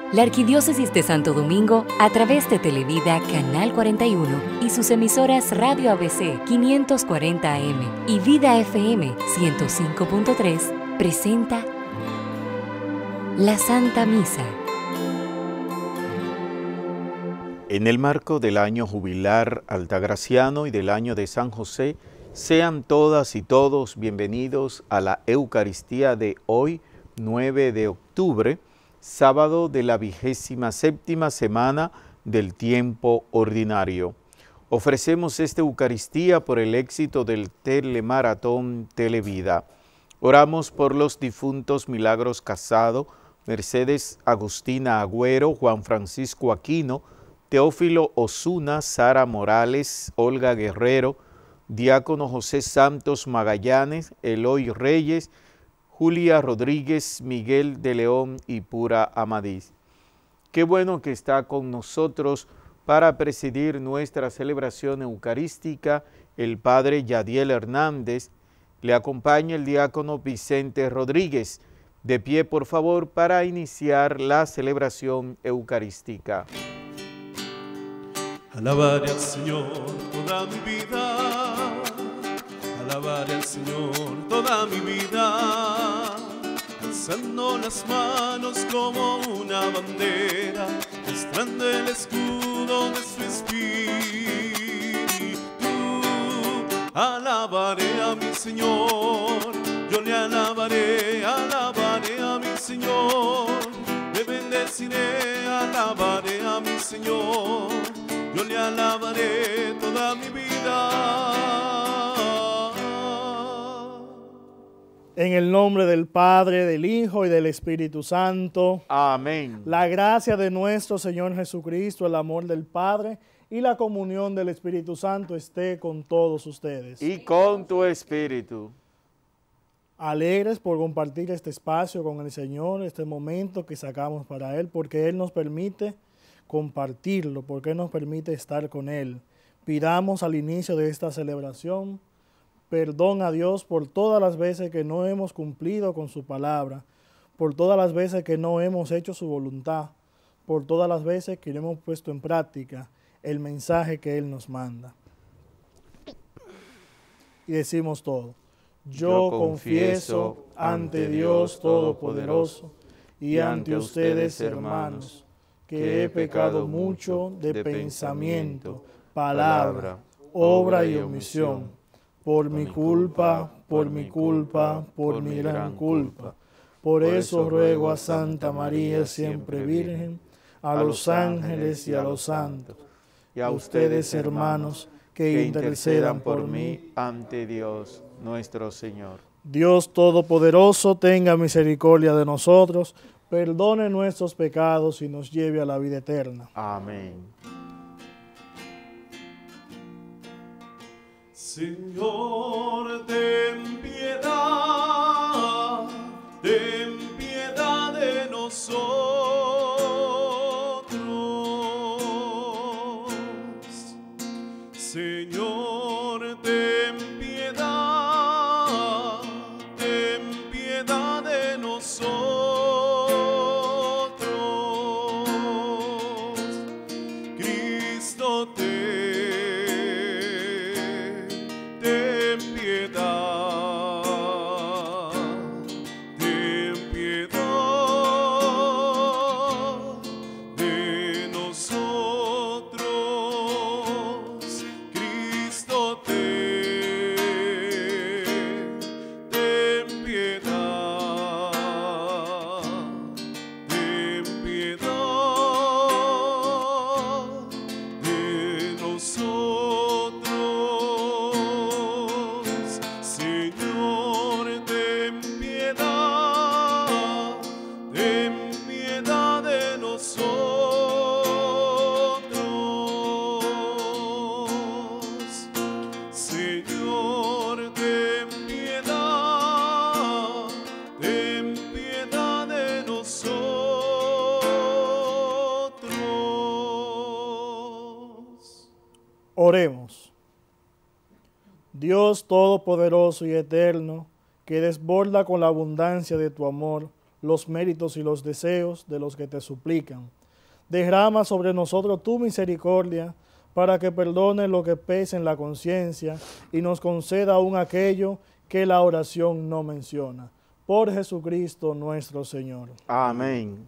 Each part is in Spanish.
La Arquidiócesis de Santo Domingo, a través de Televida Canal 41 y sus emisoras Radio ABC 540 AM y Vida FM 105.3, presenta la Santa Misa. En el marco del año jubilar altagraciano y del año de San José, sean todas y todos bienvenidos a la Eucaristía de hoy, 9 de octubre, sábado de la 27ª semana del tiempo ordinario. Ofrecemos esta Eucaristía por el éxito del telemaratón Televida. Oramos por los difuntos Milagros Casado, Mercedes Agustina Agüero, Juan Francisco Aquino, Teófilo Osuna, Sara Morales, Olga Guerrero, Diácono José Santos Magallanes, Eloy Reyes, Julia Rodríguez, Miguel de León y Pura Amadís. Qué bueno que está con nosotros para presidir nuestra celebración eucarística el Padre Yadiel Hernández. Le acompaña el diácono Vicente Rodríguez. De pie, por favor, para iniciar la celebración eucarística. Alabaré al Señor toda mi vida, alabaré al Señor toda mi vida, alzando las manos como una bandera, mostrando el escudo de su espíritu. Alabaré a mi Señor, yo le alabaré a mi Señor, le bendeciré, alabaré a mi Señor. Yo le alabaré toda mi vida. En el nombre del Padre, del Hijo y del Espíritu Santo. Amén. La gracia de nuestro Señor Jesucristo, el amor del Padre y la comunión del Espíritu Santo esté con todos ustedes. Y con tu espíritu. Alegres por compartir este espacio con el Señor, este momento que sacamos para Él, porque Él nos permite compartirlo, porque nos permite estar con Él. Pidamos al inicio de esta celebración perdón a Dios por todas las veces que no hemos cumplido con su palabra, por todas las veces que no hemos hecho su voluntad, por todas las veces que no hemos puesto en práctica el mensaje que Él nos manda. Y decimos todo. Yo confieso ante Dios Todopoderoso y ante ustedes, hermanos, que he pecado mucho de pensamiento, palabra, obra y omisión, por mi culpa, por mi gran culpa. Por eso ruego a Santa María, siempre Virgen, a los ángeles y a los santos, y a ustedes, hermanos, que intercedan por mí ante Dios nuestro Señor. Dios Todopoderoso, tenga misericordia de nosotros, perdone nuestros pecados y nos lleve a la vida eterna. Amén. Señor, ten piedad de nosotros. Señor, ten piedad de nosotros. Cristo, ten piedad, ten piedad de nosotros. Cristo, ten piedad, ten piedad de nosotros. Señor, ten piedad de nosotros. Señor, ten piedad de nosotros. Oremos. Dios Todopoderoso y Eterno, que desborda con la abundancia de tu amor los méritos y los deseos de los que te suplican. Derrama sobre nosotros tu misericordia, para que perdone lo que pese en la conciencia y nos conceda aún aquello que la oración no menciona. Por Jesucristo nuestro Señor. Amén.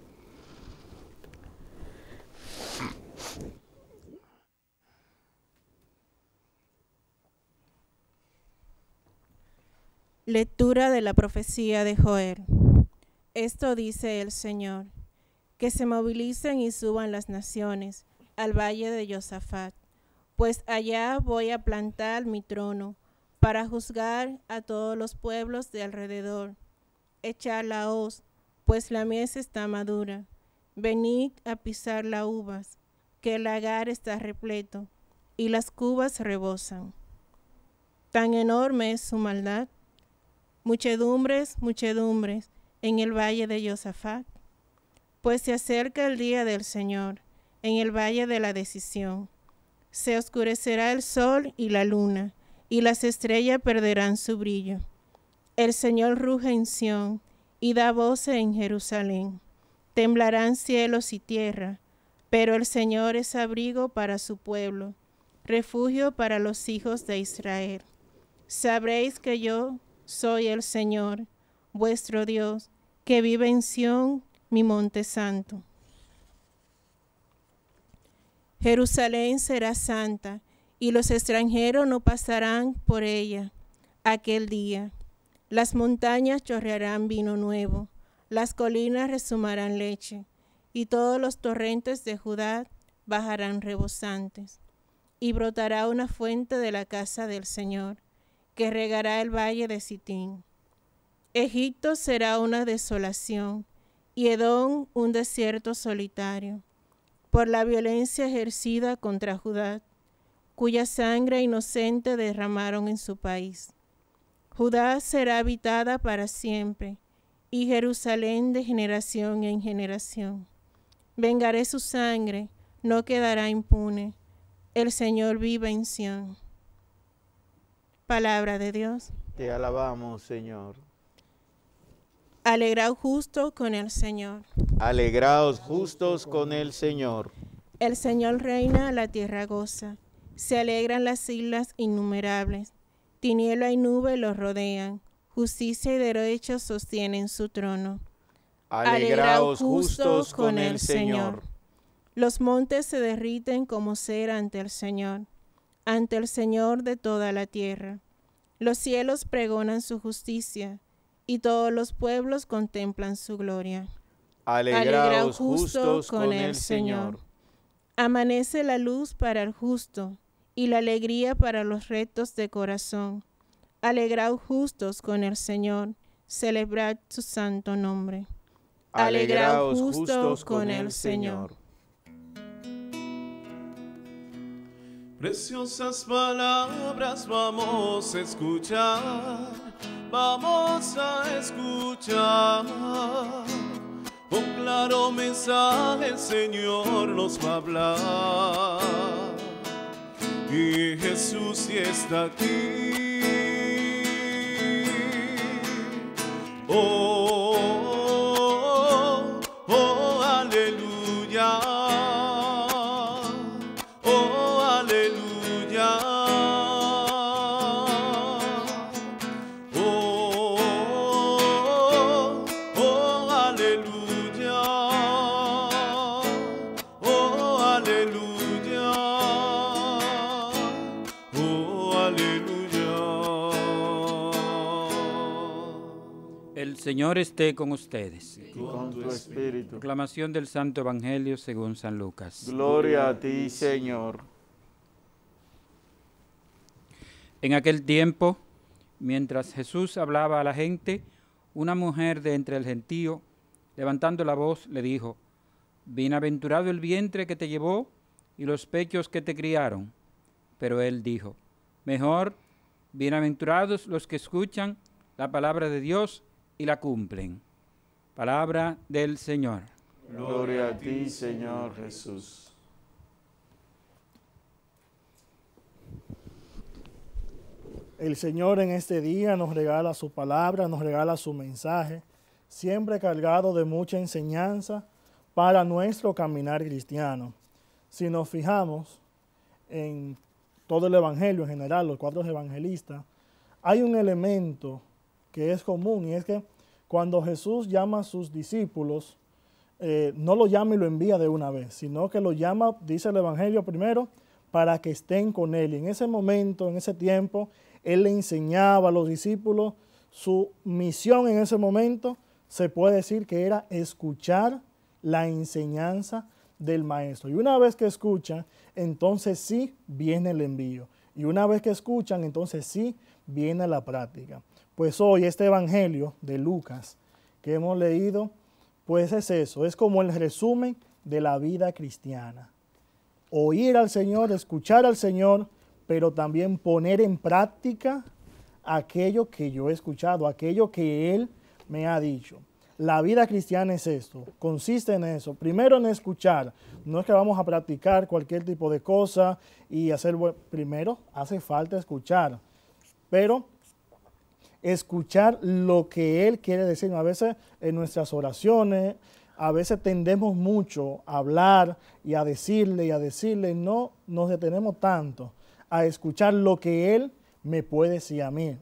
Lectura de la profecía de Joel. Esto dice el Señor: que se movilicen y suban las naciones al valle de Josafat, pues allá voy a plantar mi trono para juzgar a todos los pueblos de alrededor. Echad la hoz, pues la mies está madura. Venid a pisar las uvas, que el lagar está repleto y las cubas rebosan. Tan enorme es su maldad. Muchedumbres, muchedumbres en el valle de Josafat. Pues se acerca el día del Señor en el valle de la decisión. Se oscurecerá el sol y la luna, y las estrellas perderán su brillo. El Señor ruge en Sión y da voces en Jerusalén. Temblarán cielos y tierra, pero el Señor es abrigo para su pueblo, refugio para los hijos de Israel. Sabréis que yo soy el Señor, vuestro Dios, que vive en Sión, mi monte santo. Jerusalén será santa, y los extranjeros no pasarán por ella aquel día. Las montañas chorrearán vino nuevo, las colinas resumarán leche, y todos los torrentes de Judá bajarán rebosantes. Y brotará una fuente de la casa del Señor, que regará el valle de Sitín. Egipto será una desolación, y Edom un desierto solitario, por la violencia ejercida contra Judá, cuya sangre inocente derramaron en su país. Judá será habitada para siempre, y Jerusalén de generación en generación. Vengaré su sangre, no quedará impune. El Señor vive en Sión. Palabra de Dios. Te alabamos, Señor. Alegraos justos con el Señor. Alegraos justos con el Señor. El Señor reina, la tierra goza. Se alegran las islas innumerables. Tiniebla y nube los rodean. Justicia y derecho sostienen su trono. Alegraos justos con el Señor. Los montes se derriten como cera ante el Señor de toda la tierra. Los cielos pregonan su justicia, y todos los pueblos contemplan su gloria. Alegraos justos con el Señor. Amanece la luz para el justo, y la alegría para los rectos de corazón. Alegraos justos con el Señor, celebrad su santo nombre. Alegraos justos con el Señor. Preciosas palabras vamos a escuchar, vamos a escuchar. Un claro mensaje el Señor nos va a hablar. Y Jesús sí está aquí. Oh, oh, aleluya. Oh, aleluya. Oh, oh, aleluya. Oh, aleluya. Oh, aleluya. El Señor esté con ustedes. Y con tu espíritu. Proclamación del Santo Evangelio según San Lucas. Gloria a ti, Señor. En aquel tiempo, mientras Jesús hablaba a la gente, una mujer de entre el gentío, levantando la voz, le dijo: Bienaventurado el vientre que te llevó y los pechos que te criaron. Pero él dijo: Mejor, bienaventurados los que escuchan la palabra de Dios y la cumplen. Palabra del Señor. Gloria a ti, Señor Jesús. El Señor en este día nos regala su palabra, nos regala su mensaje, siempre cargado de mucha enseñanza para nuestro caminar cristiano. Si nos fijamos en todo el Evangelio en general, los 4 evangelistas, hay un elemento que es común, y es que cuando Jesús llama a sus discípulos, no lo llama y lo envía de una vez, sino que lo llama, dice el Evangelio primero, para que estén con Él. Y en ese momento, en ese tiempo, Él le enseñaba a los discípulos. Su misión en ese momento se puede decir que era escuchar la enseñanza del Maestro. Y una vez que escuchan, entonces sí viene el envío. Y una vez que escuchan, entonces sí viene la práctica. Pues hoy este Evangelio de Lucas que hemos leído, pues es eso, es como el resumen de la vida cristiana. Oír al Señor, escuchar al Señor, pero también poner en práctica aquello que yo he escuchado, aquello que Él me ha dicho. La vida cristiana es esto, consiste en eso. Primero en escuchar, no es que vamos a practicar cualquier tipo de cosa y hacer, primero hace falta escuchar, pero escuchar lo que Él quiere decir. A veces en nuestras oraciones, a veces tendemos mucho a hablar y a decirle, no nos detenemos tanto a escuchar lo que Él me puede decir a mí,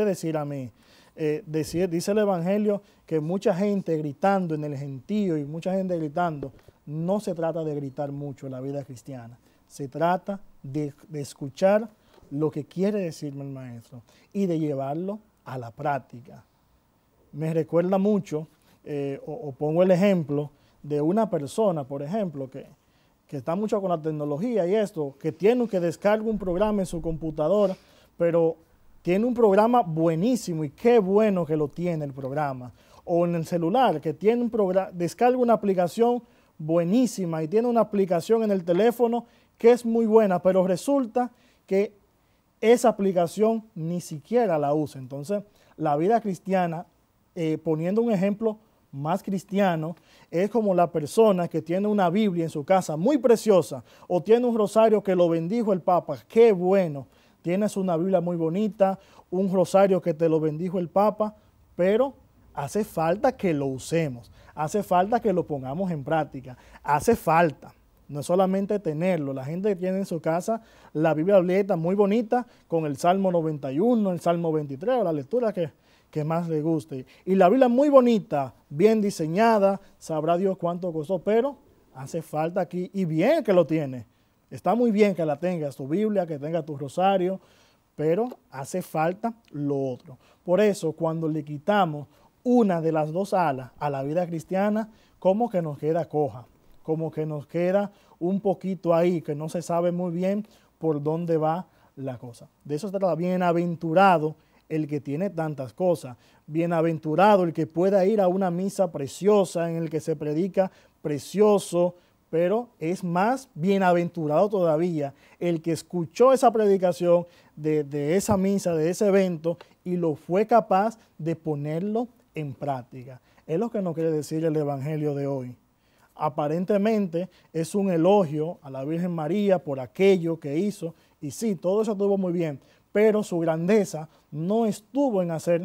dice el Evangelio que mucha gente gritando en el gentío y mucha gente gritando, no se trata de gritar mucho en la vida cristiana, se trata de escuchar lo que quiere decirme el Maestro y de llevarlo a la práctica. Me recuerda mucho, o pongo el ejemplo de una persona, por ejemplo, que está mucho con la tecnología y esto, que descarga un programa en su computadora, pero tiene un programa buenísimo y qué bueno que lo tiene el programa. O en el celular, que tiene descarga una aplicación buenísima y tiene una aplicación en el teléfono que es muy buena, pero resulta que esa aplicación ni siquiera la usa. Entonces, la vida cristiana, poniendo un ejemplo más cristiano, es como la persona que tiene una Biblia en su casa muy preciosa o tiene un rosario que lo bendijo el Papa. ¡Qué bueno! Tienes una Biblia muy bonita, un rosario que te lo bendijo el Papa, pero hace falta que lo usemos, hace falta que lo pongamos en práctica, hace falta. No es solamente tenerlo, la gente que tiene en su casa la Biblia abierta muy bonita con el Salmo 91, el Salmo 23, o la lectura que más le guste. Y la Biblia muy bonita, bien diseñada, sabrá Dios cuánto costó, pero hace falta aquí, y bien que lo tiene. Está muy bien que la tengas, tu Biblia, que tengas tu rosario, pero hace falta lo otro. Por eso, cuando le quitamos una de las 2 alas a la vida cristiana, como que nos queda coja, como que nos queda un poquito ahí, que no se sabe muy bien por dónde va la cosa. De eso se trata. Bienaventurado el que tiene tantas cosas, bienaventurado el que pueda ir a una misa preciosa en el que se predica precioso, pero es más bienaventurado todavía el que escuchó esa predicación de esa misa, de ese evento, y lo fue capaz de ponerlo en práctica. Es lo que nos quiere decir el Evangelio de hoy. Aparentemente es un elogio a la Virgen María por aquello que hizo, y sí, todo eso estuvo muy bien, pero su grandeza no estuvo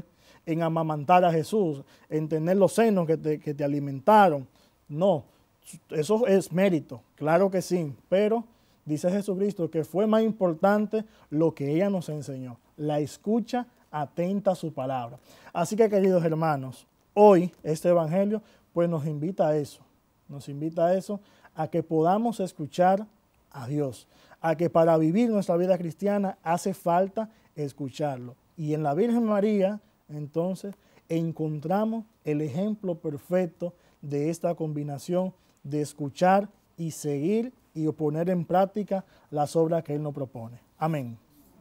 en amamantar a Jesús, en tener los senos que te alimentaron. No, eso es mérito, claro que sí, pero dice Jesucristo que fue más importante lo que ella nos enseñó, la escucha atenta a su palabra. Así que, queridos hermanos, hoy este Evangelio pues nos invita a eso, a que podamos escuchar a Dios, a que para vivir nuestra vida cristiana hace falta escucharlo. Y en la Virgen María, entonces, encontramos el ejemplo perfecto de esta combinación de escuchar y seguir y poner en práctica las obras que Él nos propone. Amén.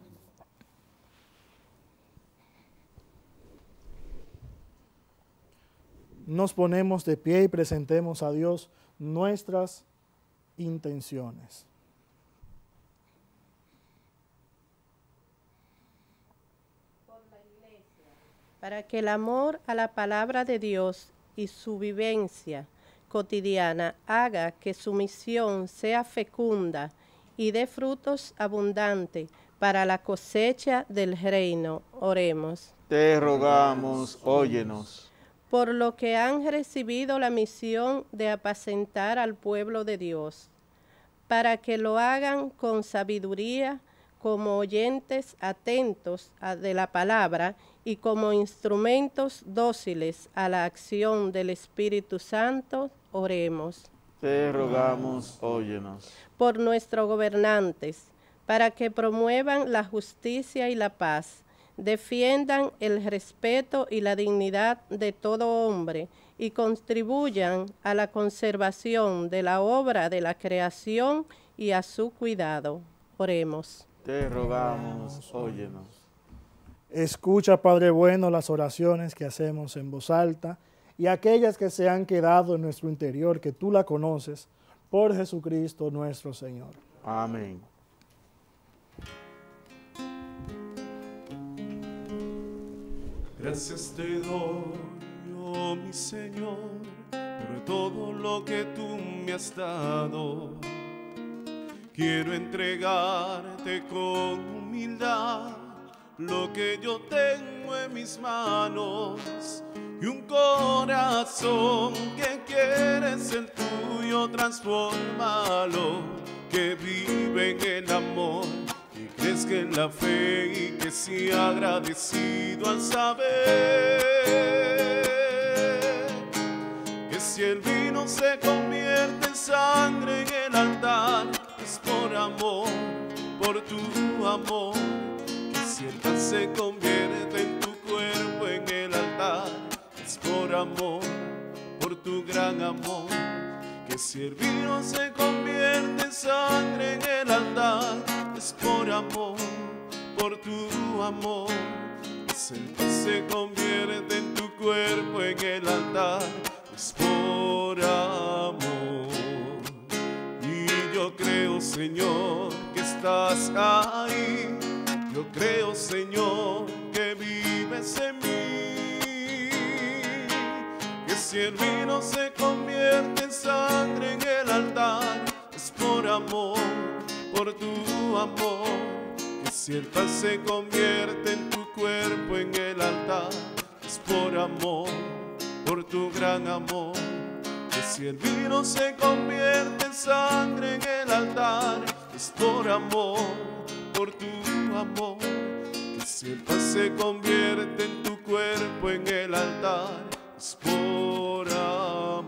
Nos ponemos de pie y presentemos a Dios nuestras intenciones. Para que el amor a la palabra de Dios y su vivencia cotidiana haga que su misión sea fecunda y dé frutos abundantes para la cosecha del reino. Oremos. Te rogamos, óyenos. por lo que han recibido la misión de apacentar al pueblo de Dios, para que lo hagan con sabiduría, como oyentes atentos de la palabra y como instrumentos dóciles a la acción del Espíritu Santo. Oremos. Te rogamos, óyenos. Por nuestros gobernantes, para que promuevan la justicia y la paz, defiendan el respeto y la dignidad de todo hombre y contribuyan a la conservación de la obra de la creación y a su cuidado. Oremos. Te rogamos, óyenos. Escucha, Padre bueno, las oraciones que hacemos en voz alta y aquellas que se han quedado en nuestro interior, que tú la conoces, por Jesucristo nuestro Señor. Amén. Gracias te doy, oh mi Señor, por todo lo que tú me has dado. Quiero entregarte con humildad lo que yo tengo en mis manos y un corazón que quiere ser tuyo, transfórmalo, que vive en el amor, que crezca en la fe y que sea agradecido al saber que si el vino se convierte en sangre en el altar, es por amor, por tu amor. Que si el pan se convierte en tu cuerpo en el altar, es por amor, por tu gran amor. Que si el vino se convierte en sangre en el altar, es por amor, por tu amor. Que si el pan se convierte en tu cuerpo en el altar, es por amor. Y yo creo, Señor, que estás ahí. Yo creo, Señor, que vives en mí. Que si el vino se convierte en sangre en el altar, es por amor, por tu amor. Que si el pan se convierte en tu cuerpo en el altar, es por amor, por tu gran amor. Que si el vino se convierte en sangre en el altar, es por amor, por tu amor. Que si el pan se convierte en tu cuerpo en el altar, es por amor.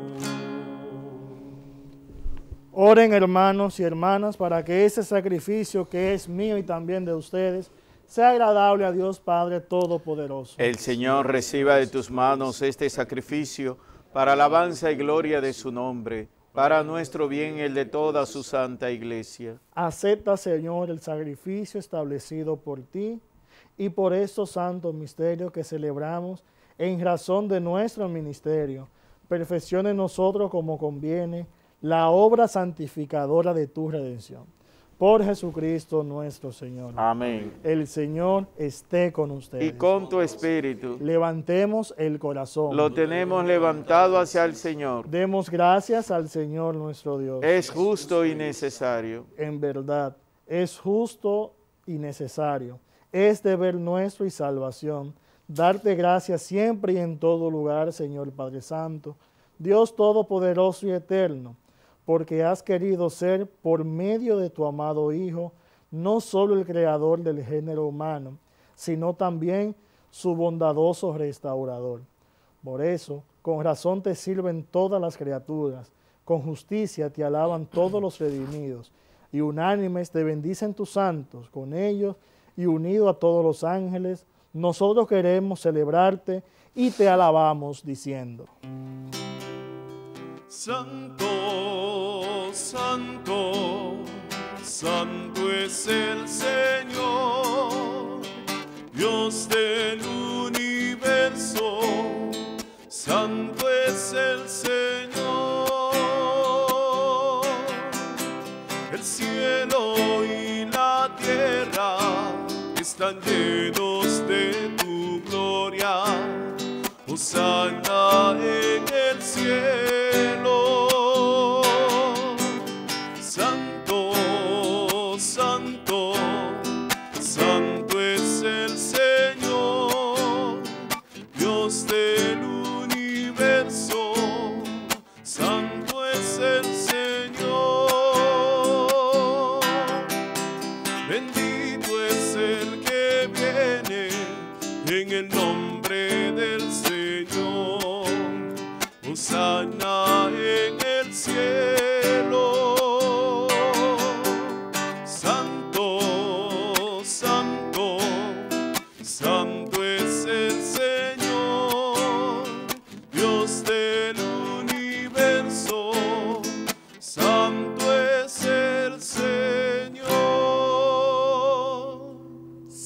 Oren, hermanos y hermanas, para que ese sacrificio que es mío y también de ustedes sea agradable a Dios Padre Todopoderoso. El Señor reciba de tus manos este sacrificio para alabanza y gloria de su nombre, para nuestro bien y el de toda su santa iglesia. Acepta, Señor, el sacrificio establecido por ti y por estos santos misterios que celebramos en razón de nuestro ministerio. Perfeccione en nosotros como conviene la obra santificadora de tu redención. Por Jesucristo nuestro Señor. Amén. El Señor esté con ustedes. Y con tu espíritu. Levantemos el corazón. Lo tenemos levantado hacia el Señor. Demos gracias al Señor nuestro Dios. Es justo y necesario. En verdad, es justo y necesario. Es deber nuestro y salvación. Darte gracias siempre y en todo lugar, Señor Padre Santo, Dios Todopoderoso y Eterno, porque has querido ser, por medio de tu amado Hijo, no solo el creador del género humano, sino también su bondadoso restaurador. Por eso, con razón te sirven todas las criaturas, con justicia te alaban todos los redimidos, y unánimes te bendicen tus santos, con ellos y unido a todos los ángeles, nosotros queremos celebrarte y te alabamos diciendo: Santo, santo, santo es el Señor, Dios del universo, santo es el Señor. El cielo y la tierra están llenos de tu gloria, hosana en el cielo. Santo, santo, santo es el Señor, Dios del universo.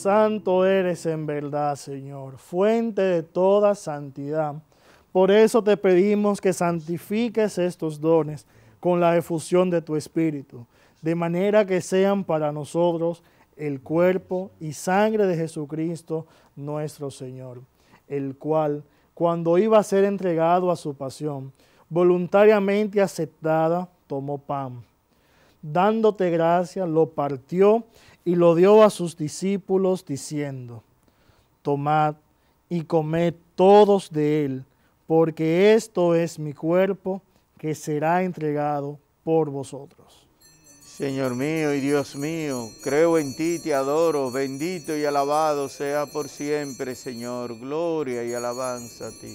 Santo eres en verdad, Señor, fuente de toda santidad. Por eso te pedimos que santifiques estos dones con la efusión de tu Espíritu, de manera que sean para nosotros el cuerpo y sangre de Jesucristo nuestro Señor, el cual, cuando iba a ser entregado a su pasión, voluntariamente aceptada, tomó pan. Dándote gracias, lo partió y lo dio a sus discípulos, diciendo: tomad y comed todos de él, porque esto es mi cuerpo, que será entregado por vosotros. Señor mío y Dios mío, creo en ti, te adoro, bendito y alabado sea por siempre, Señor. Gloria y alabanza a ti.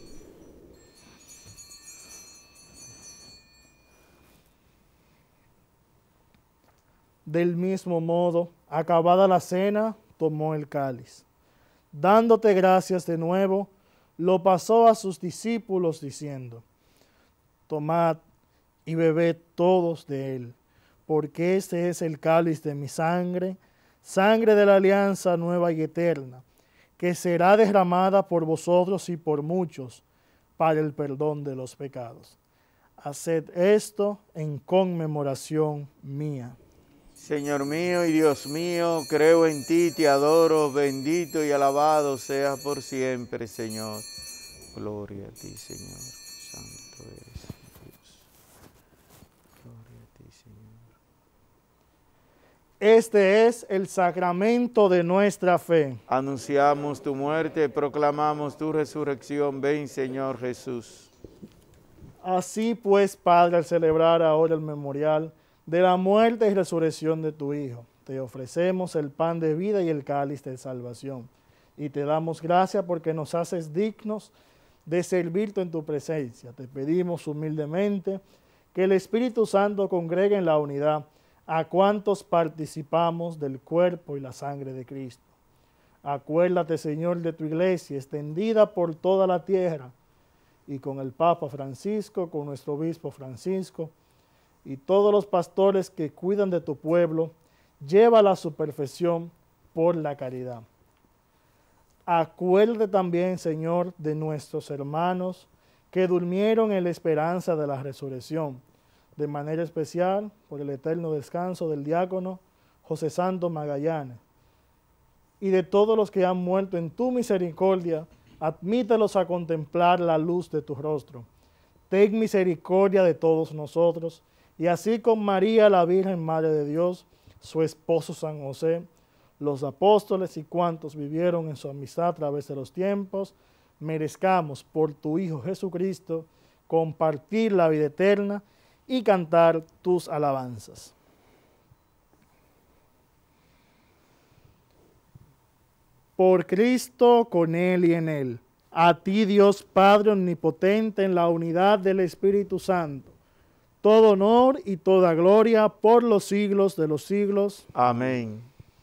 Del mismo modo, acabada la cena, tomó el cáliz. Dándote gracias de nuevo, lo pasó a sus discípulos diciendo: tomad y bebed todos de él, porque este es el cáliz de mi sangre, sangre de la alianza nueva y eterna, que será derramada por vosotros y por muchos para el perdón de los pecados. Haced esto en conmemoración mía. Señor mío y Dios mío, creo en ti, te adoro, bendito y alabado sea por siempre, Señor. Gloria a ti, Señor. Santo eres Dios. Gloria a ti, Señor. Este es el sacramento de nuestra fe. Anunciamos tu muerte, proclamamos tu resurrección. Ven, Señor Jesús. Así pues, Padre, al celebrar ahora el memorial de la muerte y resurrección de tu Hijo, te ofrecemos el pan de vida y el cáliz de salvación. Y te damos gracias porque nos haces dignos de servirte en tu presencia. Te pedimos humildemente que el Espíritu Santo congregue en la unidad a cuantos participamos del cuerpo y la sangre de Cristo. Acuérdate, Señor, de tu iglesia extendida por toda la tierra, y con el Papa Francisco, con nuestro obispo Francisco, y todos los pastores que cuidan de tu pueblo, llévala a su perfección por la caridad. Acuérdate también, Señor, de nuestros hermanos que durmieron en la esperanza de la resurrección, de manera especial por el eterno descanso del diácono José Santos Magallanes, y de todos los que han muerto en tu misericordia, admítelos a contemplar la luz de tu rostro. Ten misericordia de todos nosotros, y así con María, la Virgen Madre de Dios, su esposo San José, los apóstoles y cuantos vivieron en su amistad a través de los tiempos, merezcamos por tu Hijo Jesucristo compartir la vida eterna y cantar tus alabanzas. Por Cristo, con Él y en Él, a ti Dios Padre Omnipotente, en la unidad del Espíritu Santo, todo honor y toda gloria por los siglos de los siglos. Amén.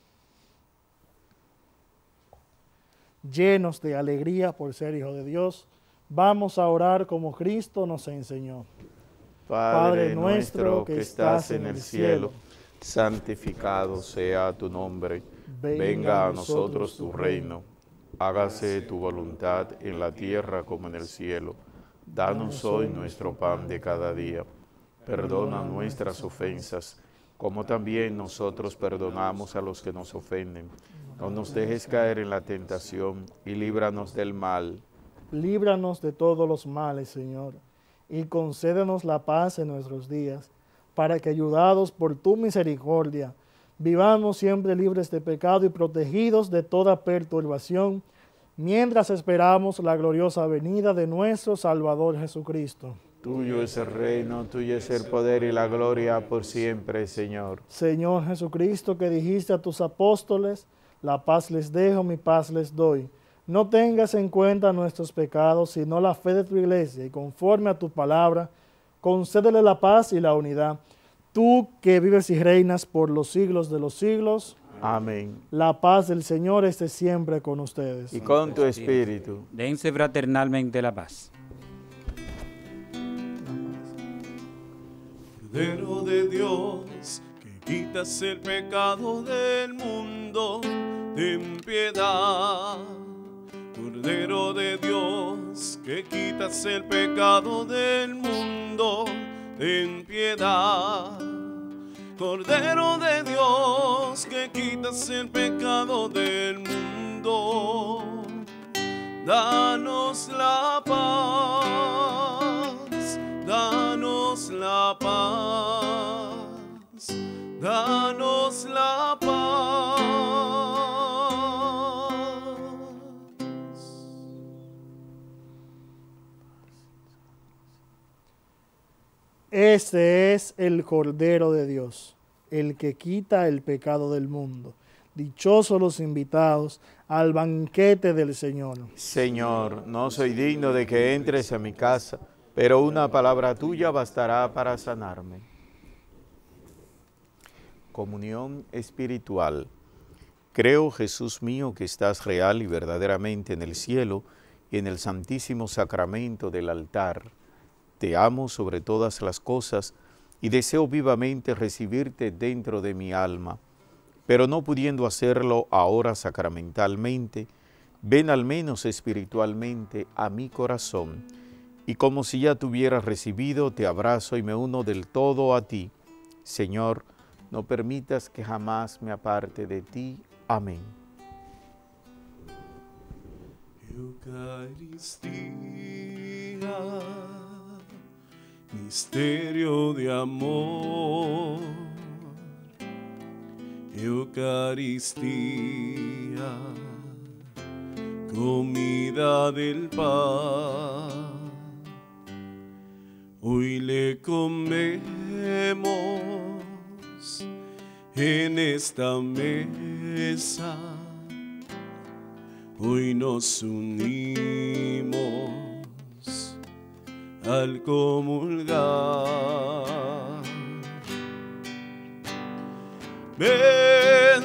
Llenos de alegría por ser hijo de Dios, vamos a orar como Cristo nos enseñó. Padre nuestro que estás en el cielo, santificado sea tu nombre. Venga a nosotros tu reino. Hágase tu voluntad en la tierra como en el cielo. Danos hoy nuestro pan de cada día. Perdona nuestras ofensas, como también nosotros perdonamos a los que nos ofenden. No nos dejes caer en la tentación y líbranos del mal. Líbranos de todos los males, Señor, y concédenos la paz en nuestros días, para que, ayudados por tu misericordia, vivamos siempre libres de pecado y protegidos de toda perturbación, mientras esperamos la gloriosa venida de nuestro Salvador Jesucristo. Tuyo es el reino, tuyo es el poder y la gloria por siempre, Señor. Señor Jesucristo, que dijiste a tus apóstoles: la paz les dejo, mi paz les doy. No tengas en cuenta nuestros pecados, sino la fe de tu iglesia, y conforme a tu palabra, concédele la paz y la unidad. Tú que vives y reinas por los siglos de los siglos. Amén. La paz del Señor esté siempre con ustedes. Y con tu espíritu. Dense fraternalmente la paz. Cordero de Dios, que quitas el pecado del mundo, ten piedad. Cordero de Dios, que quitas el pecado del mundo, ten piedad. Cordero de Dios, que quitas el pecado del mundo, danos la paz, danos la paz, danos la paz. Este es el Cordero de Dios, el que quita el pecado del mundo. Dichosos los invitados al banquete del Señor. Señor, no soy digno de que entres a mi casa, pero una palabra tuya bastará para sanarme. Comunión espiritual. Creo, Jesús mío, que estás real y verdaderamente en el cielo y en el santísimo sacramento del altar. Te amo sobre todas las cosas y deseo vivamente recibirte dentro de mi alma, pero no pudiendo hacerlo ahora sacramentalmente, ven al menos espiritualmente a mi corazón, y como si ya te hubieras recibido, te abrazo y me uno del todo a ti. Señor, no permitas que jamás me aparte de ti. Amén. Eucaristía, misterio de amor. Eucaristía, comida del pan. Hoy le comemos en esta mesa. Hoy nos unimos al comulgar. Ven,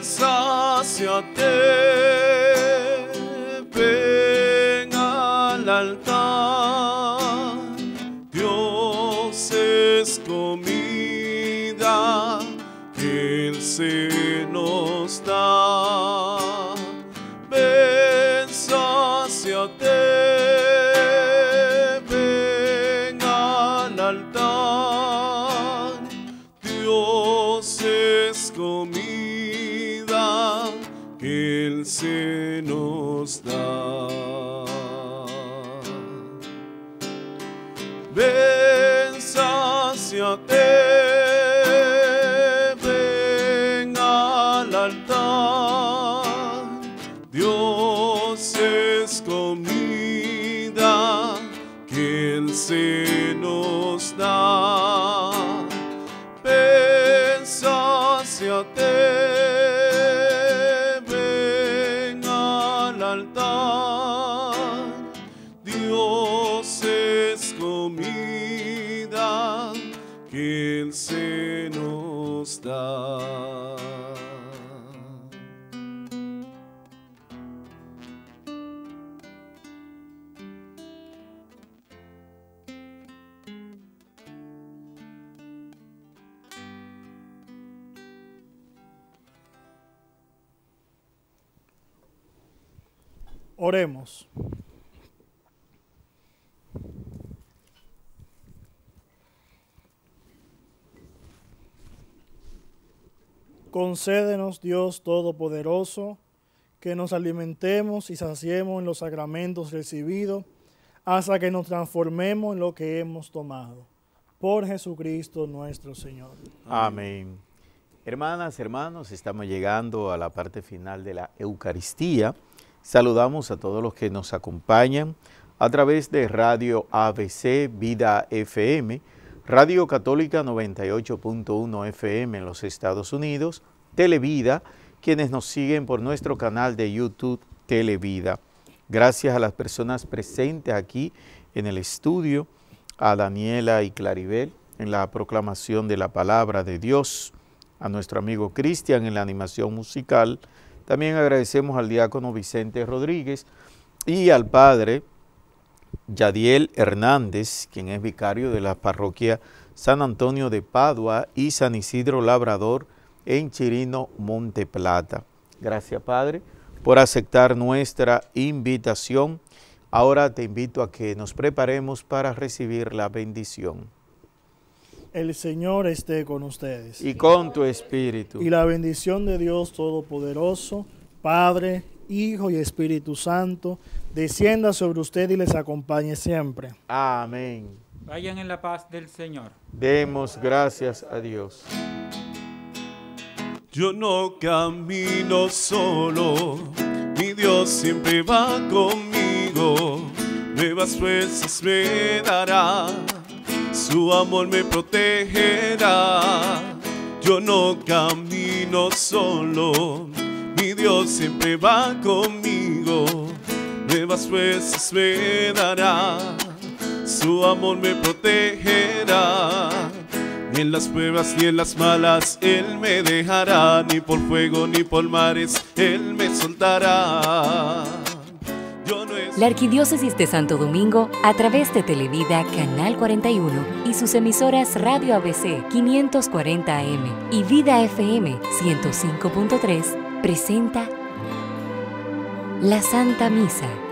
sáciate, ven al altar. Dios es comida que Él se nos da. Ven, sáciate, ven al altar. Dios es comida que Él se nos da. Ven, sáciate, ven al altar. Dios es comida que Él se nos da. Ven, sáciate, ven al altar. Dios es comida que Él se nos da. Oremos. Concédenos, Dios Todopoderoso, que nos alimentemos y saciemos en los sacramentos recibidos, hasta que nos transformemos en lo que hemos tomado. Por Jesucristo nuestro Señor. Amén. Hermanas, hermanos, estamos llegando a la parte final de la Eucaristía. Saludamos a todos los que nos acompañan a través de Radio ABC Vida FM, Radio Católica 98.1 FM en los Estados Unidos, Televida, quienes nos siguen por nuestro canal de YouTube Televida. Gracias a las personas presentes aquí en el estudio, a Daniela y Claribel en la proclamación de la palabra de Dios, a nuestro amigo Cristian en la animación musical. También agradecemos al diácono Vicente Rodríguez y al padre Yadiel Hernández, quien es vicario de la parroquia San Antonio de Padua y San Isidro Labrador en Chirino, Monte Plata. Gracias, Padre, por aceptar nuestra invitación. Ahora te invito a que nos preparemos para recibir la bendición. El Señor esté con ustedes. Y con tu espíritu. Y la bendición de Dios Todopoderoso, Padre, Hijo y Espíritu Santo, descienda sobre usted y les acompañe siempre. Amén. Vayan en la paz del Señor. Demos gracias a Dios. Yo no camino solo, mi Dios siempre va conmigo. Nuevas fuerzas me dará, su amor me protegerá. Yo no camino solo, mi Dios siempre va conmigo. Nuevas fuerzas me dará, su amor me protegerá. Ni en las pruebas ni en las malas Él me dejará, ni por fuego ni por mares Él me soltará. La Arquidiócesis de Santo Domingo, a través de Televida Canal 41 y sus emisoras Radio ABC 540 AM y Vida FM 105.3, presenta la Santa Misa.